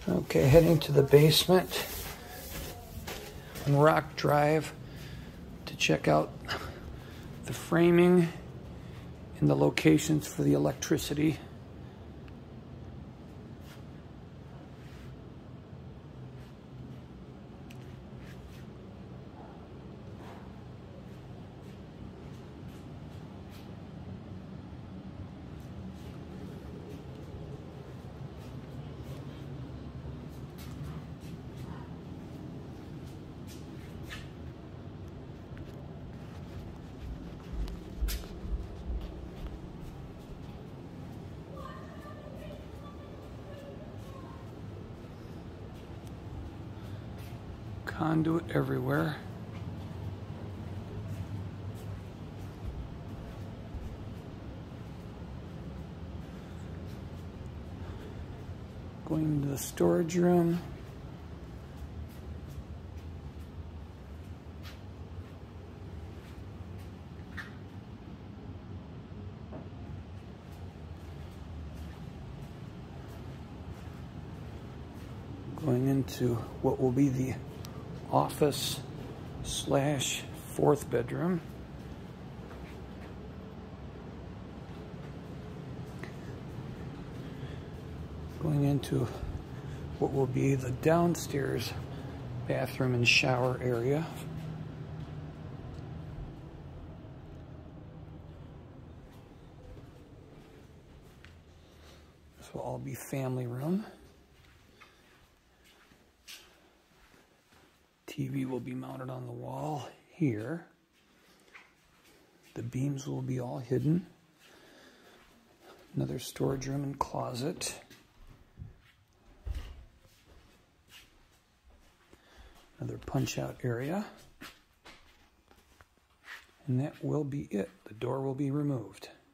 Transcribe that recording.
Okay, heading to the basement on Rock Drive to check out the framing and the locations for the electricity. Conduit everywhere. Going into the storage room. Going into what will be the office slash fourth bedroom. Going into what will be the downstairs bathroom and shower area. This will all be family room. TV will be mounted on the wall here. The beams will be all hidden. Another storage room and closet. Another punch-out area. And that will be it. The door will be removed.